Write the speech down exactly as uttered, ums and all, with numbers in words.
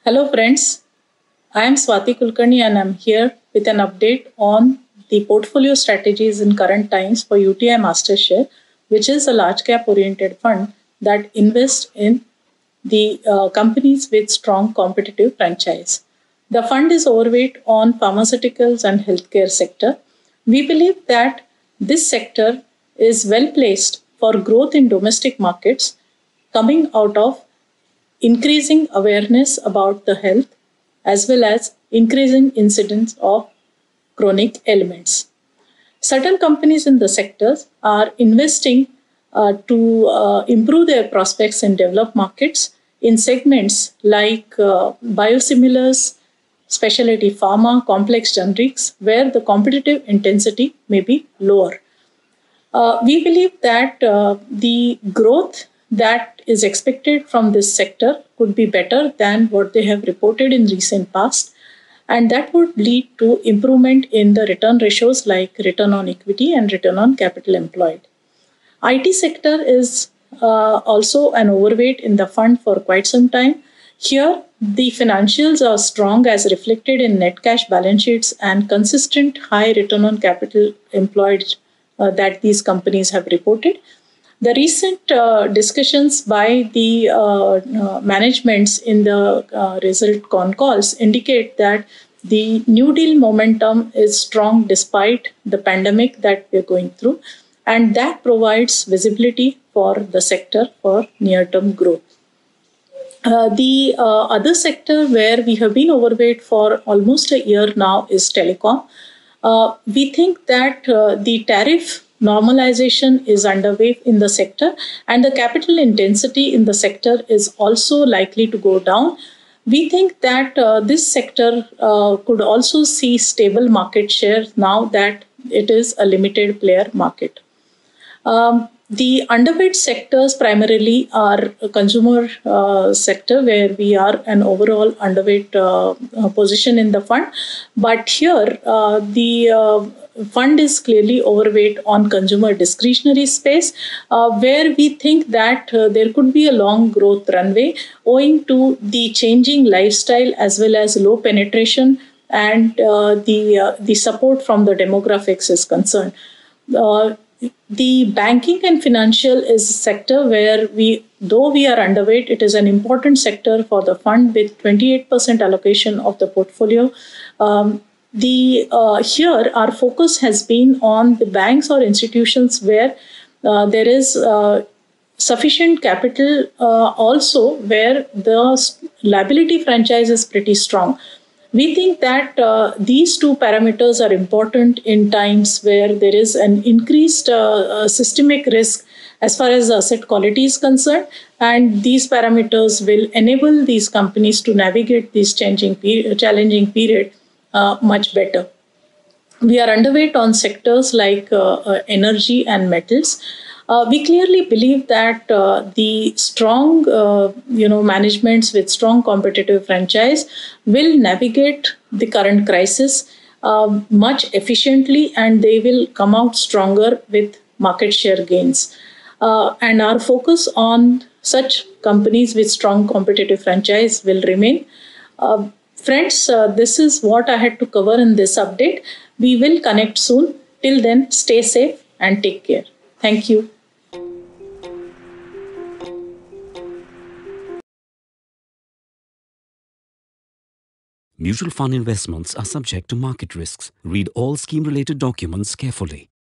Hello, friends. I am Swati Kulkarni and I'm here with an update on the portfolio strategies in current times for U T I MasterShare, which is a large cap oriented fund that invests in the uh, companies with strong competitive franchise. The fund is overweight on pharmaceuticals and healthcare sector. We believe that this sector is well placed for growth in domestic markets coming out of increasing awareness about the health as well as increasing incidence of chronic ailments. Certain companies in the sectors are investing uh, to uh, improve their prospects in developed markets in segments like uh, biosimilars, specialty pharma, complex generics, where the competitive intensity may be lower. Uh, we believe that uh, the growth that is expected from this sector could be better than what they have reported in recent past, and that would lead to improvement in the return ratios like return on equity and return on capital employed. I T sector is uh, also an overweight in the fund for quite some time. Here, the financials are strong as reflected in net cash balance sheets and consistent high return on capital employed uh, that these companies have reported. The recent uh, discussions by the uh, uh, managements in the uh, result con calls indicate that the New Deal momentum is strong despite the pandemic that we're going through, and that provides visibility for the sector for near term growth. Uh, the uh, other sector where we have been overweight for almost a year now is telecom. Uh, we think that uh, the tariff normalization is underway in the sector, and the capital intensity in the sector is also likely to go down. We think that uh, this sector uh, could also see stable market share now that it is a limited player market. Um, the underweight sectors primarily are a consumer uh, sector where we are an overall underweight uh, uh, position in the fund. But here, uh, the uh, fund is clearly overweight on consumer discretionary space, uh, where we think that uh, there could be a long growth runway owing to the changing lifestyle as well as low penetration and uh, the, uh, the support from the demographics is concerned. Uh, the banking and financial is a sector where we, though we are underweight, it is an important sector for the fund with twenty-eight percent allocation of the portfolio. Um, the uh, here our focus has been on the banks or institutions where uh, there is uh, sufficient capital, uh, also where the liability franchise is pretty strong. We think that uh, these two parameters are important in times where there is an increased uh, uh, systemic risk as far as asset quality is concerned, and these parameters will enable these companies to navigate this changing period, challenging period uh, much better. We are underweight on sectors like uh, uh, energy and metals. Uh, we clearly believe that uh, the strong, uh, you know, managements with strong competitive franchise will navigate the current crisis uh, much efficiently, and they will come out stronger with market share gains. Uh, and our focus on such companies with strong competitive franchise will remain. Uh, friends, uh, this is what I had to cover in this update. We will connect soon. Till then, stay safe and take care. Thank you. Mutual fund investments are subject to market risks. Read all scheme-related documents carefully.